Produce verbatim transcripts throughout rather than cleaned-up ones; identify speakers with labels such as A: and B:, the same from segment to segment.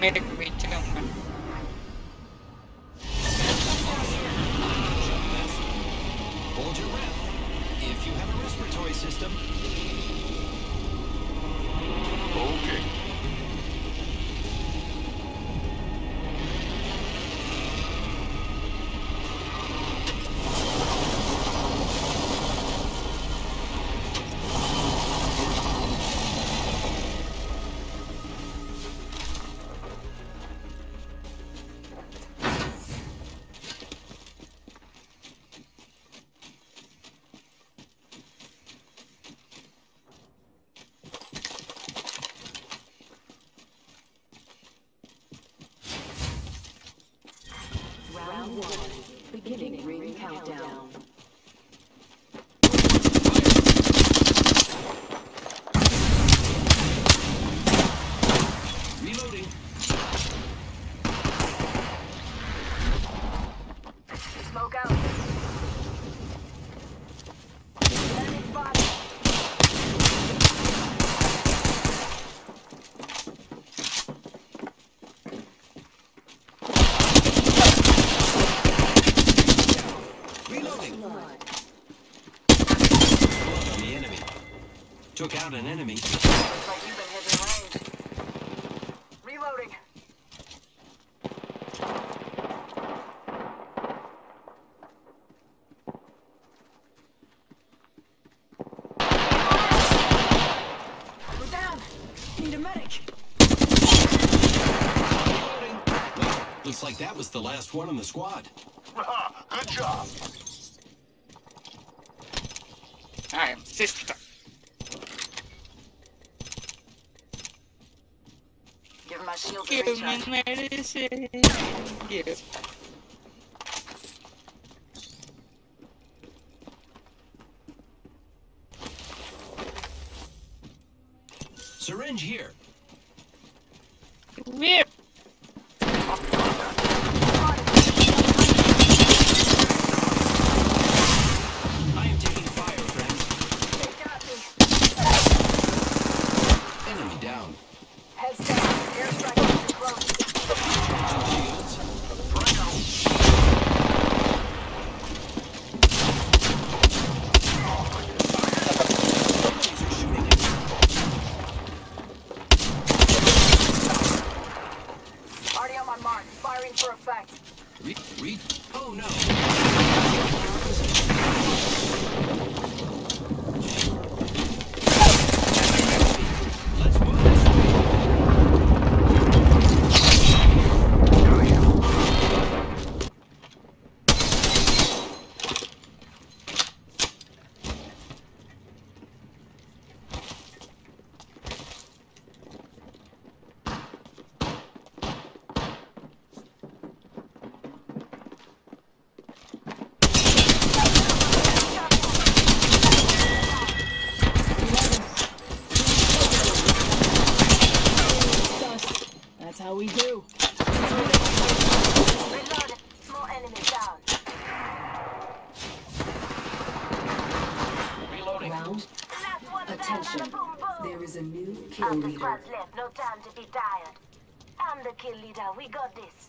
A: मेरे को पीछे होगा।
B: Hold your breath. If you have a respiratory system.
C: Okay.
D: Round one. Beginning ring countdown.
B: Reloading.
D: Smoke out. Enemy spotted.
B: Reloading.
D: Blood.
B: Blood on the enemy. Took out an enemy.
D: Looks like you've been hitting range. Reloading. We're down. Need a medic.
B: Reloading. Well, looks like that was the last one on the squad.
C: Good job.
A: I am sister.
D: Give my shield a
A: Give me
D: recharge.
A: medicine. Give.
B: Syringe here.
A: Whip.
B: I am taking fire, friends.
D: They got me.
B: Enemy down.
D: Heads down. Airstrike is close.
B: Shields. Enemies are shooting at me.
D: Already on my mark. Firing for effect.
B: Read, read. Oh no. Let's move this way.
D: That's how we do. Reload. Small enemy down.
B: Reloading.
E: Round.
D: Last one
E: Attention.
D: down. Boom, boom.
E: There is a new kill
D: Half the
E: leader.
D: squad's left. No time to be tired. I'm the kill leader. We got this.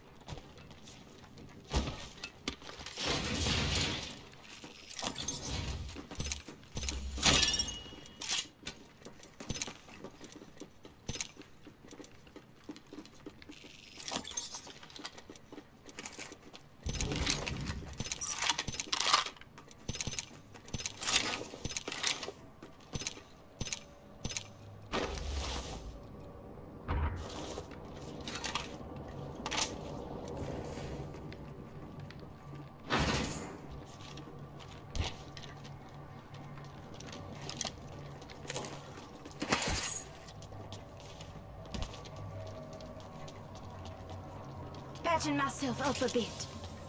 D: Patching myself up a bit.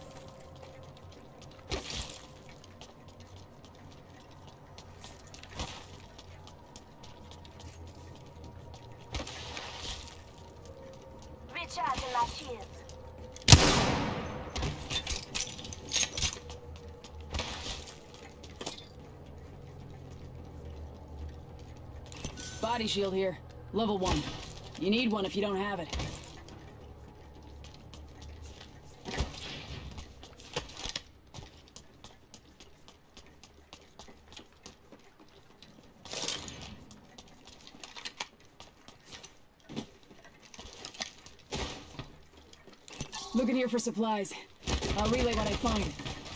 D: Recharging my shields.
F: Body shield here. Level one. You need one if you don't have it.
E: Looking here for supplies. I'll relay what I find.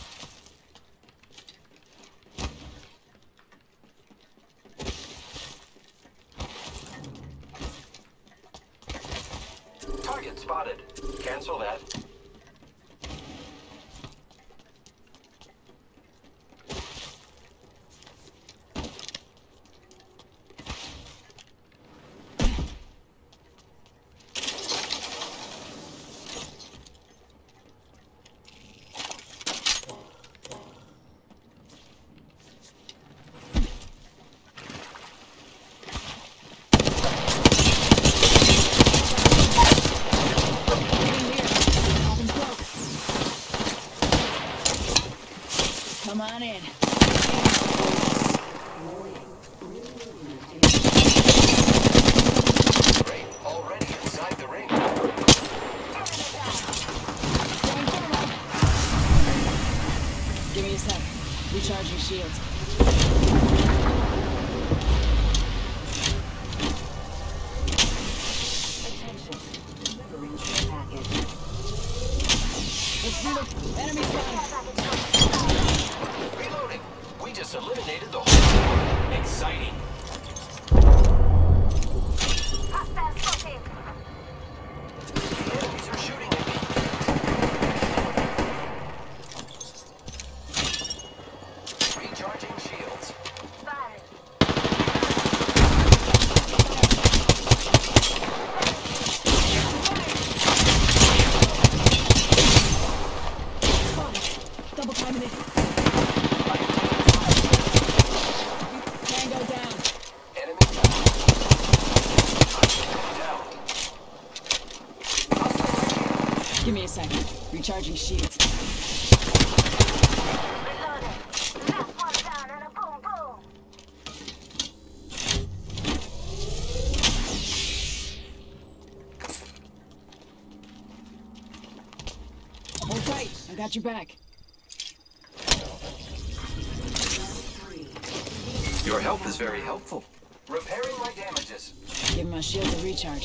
B: Target spotted. Cancel that.
E: Come on in.
B: Great. Already inside the ring.
E: Give me a sec. Recharging shields. Let's do the enemy spotted.
B: Reloading. We just eliminated the whole. Exciting.
D: Hostile spotted.
B: The enemies are shooting at me. Recharging shields.
D: Firing.
E: Double timing it. Tango down.
B: Enemy down. Down. Hostile.
E: Give me a second. Recharging shields.
D: Reloading. Last one down and a boom boom.
E: Hold tight. I got your back.
B: Your help is very helpful. Repairing my damages.
E: Give my shields a recharge.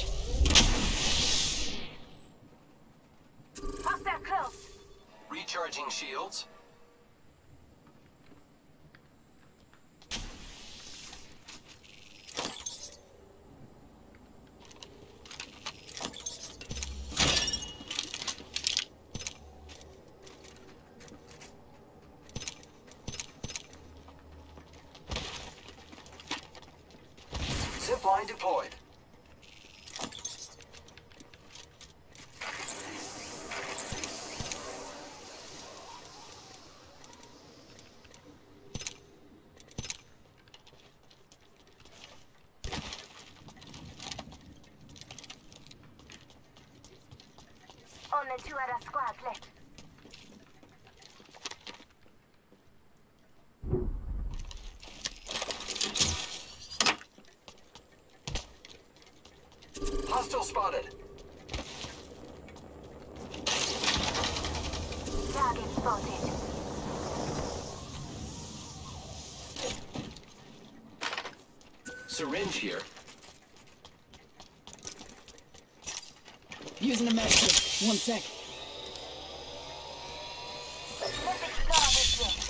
D: Hostile close.
B: Recharging shields. Zipline deployed.
D: Only two other squads left.
B: Hostile spotted.
D: Target spotted.
B: Syringe here.
E: Using a med kit. One sec.
D: Let's explore this way.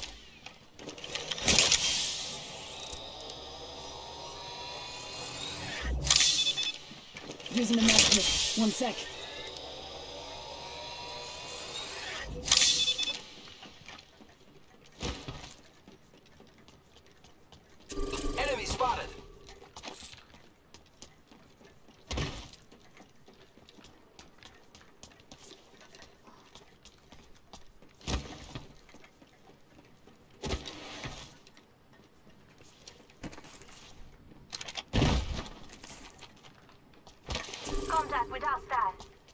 E: Using a med kit. One sec.
B: Enemy spotted.
D: Contact with hostile.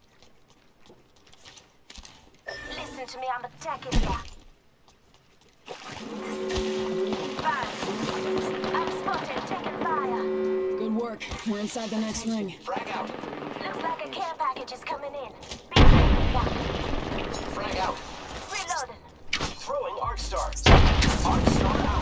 D: Listen to me, I'm attacking here. Fire. I'm spotted, taking fire.
E: Good work. We're inside the next ring.
B: Frag out.
D: Looks like a care package is coming in. Be careful.
B: Frag out.
D: Reloading.
B: Throwing Arc Star. Arc Star out.